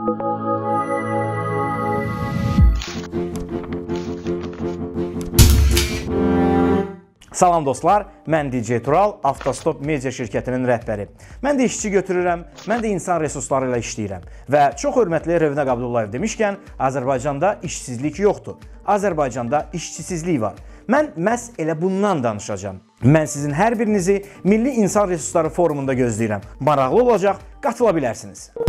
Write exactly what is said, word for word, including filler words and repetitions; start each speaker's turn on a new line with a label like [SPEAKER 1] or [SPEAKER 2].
[SPEAKER 1] Salam dostlar, mən D J Tural, Avtostop Media şirkətinin rəhbəri. Mən də işçi götürürəm, mən də insan resursları ilə işləyirəm. Və çox hörmətli Rövnəq Abdullayev demişkən, Azərbaycanda işsizlik yoxdur. Azərbaycanda işçisizlik var. Mən məhz elə bundan danışacağım. Mən sizin hər birinizi Milli İnsan Resursları Forumunda gözləyirəm. Maraqlı olacaq, qatıla bilərsiniz.